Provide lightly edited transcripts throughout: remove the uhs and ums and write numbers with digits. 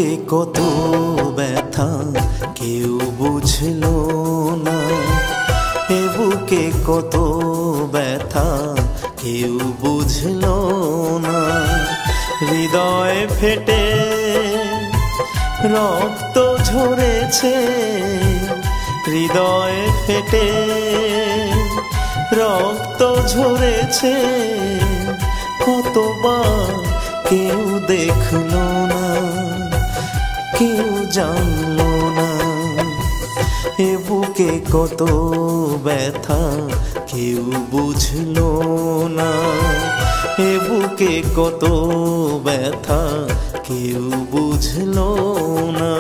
বুকে কত ব্যথা কেউ বুঝলো না, এ বুকে কত ব্যথা কেউ বুঝলো না। হৃদয় ফেটে রক্ত ঝরেছে, হৃদয় ফেটে রক্ত ঝরেছে, কতবার কেউ দেখলো না, কেউ জানলো না। এ বুকে কত ব্যথা কেউ বুঝলো না, এ বুকে কত ব্যথা কেউ বুঝলো না।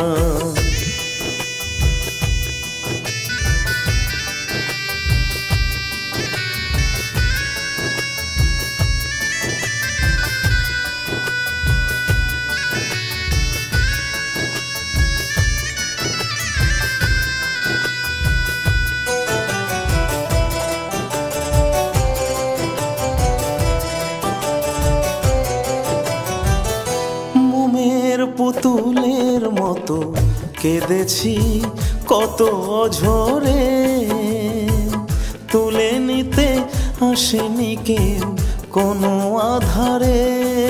পুতুলের মতো কেঁদেছি কত অঝরে, তুলে নিতে আসেনি কেউ কোনো আধারে।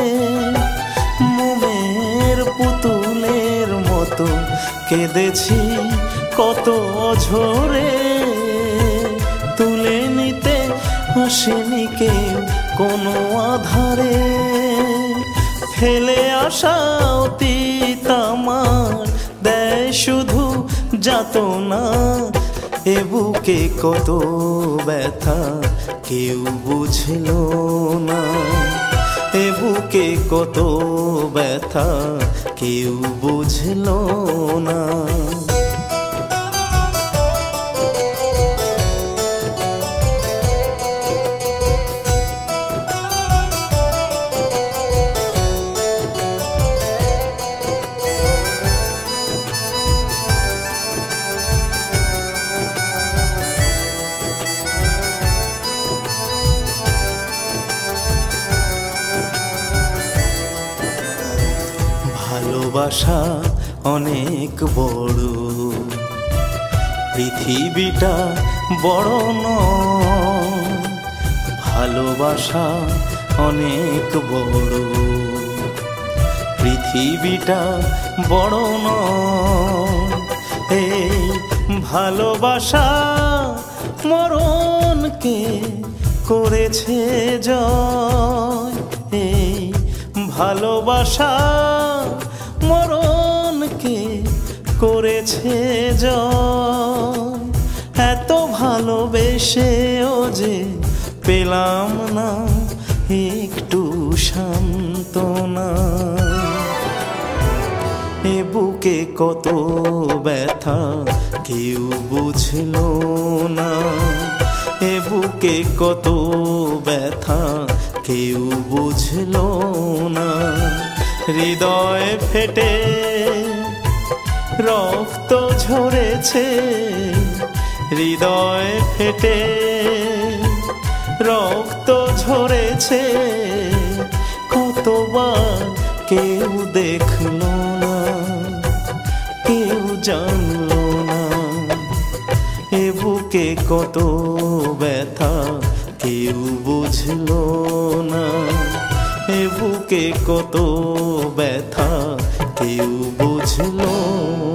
মোমের পুতুলের মতো কেঁদেছি কত অঝরে, তুলে নিতে আসেনি কেউ কোনো আধারে। ফেলে আসা অতীত আমার দেয় শুধু যাতনা, এ বুকে কত ব্যথা কেউ বুঝলো না, এ বুকে কত ব্যথা কেউ বুঝলো না। ভালোবাসা অনেক বড়, পৃথিবীটা বড় নয়। ভালোবাসা অনেক বড়, পৃথিবীটা বড় নয়। এই ভালোবাসা মরণকে করেছে জয়, এই ভালোবাসা মরণকে করেছে জয়। এত ভালোবেসেও যে পেলাম না একটু সান্ত্বনা, এ বুকে কত ব্যথা কেউ বুঝলো না, এ বুকে কত ব্যথা কেউ বুঝলো না। হৃদয় ফেটে রক্ত ঝরেছে, হৃদয় ফেটে রক্ত ঝরেছে, কতবার কেউ দেখলো না, কেউ জানলো না। এ বুকে কত ব্যথা কেউ বুঝলো না, এ বুকে কত ব্যথা কেউ বুঝলো